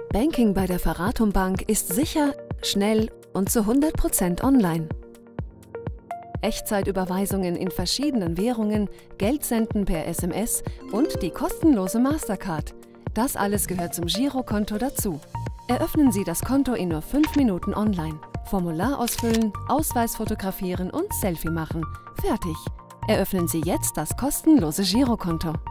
Banking bei der Veratum Bank ist sicher, schnell und zu 100% online. Echtzeitüberweisungen in verschiedenen Währungen, Geldsenden per SMS und die kostenlose Mastercard. Das alles gehört zum Girokonto dazu. Eröffnen Sie das Konto in nur 5 Minuten online. Formular ausfüllen, Ausweis fotografieren und Selfie machen. Fertig! Eröffnen Sie jetzt das kostenlose Girokonto.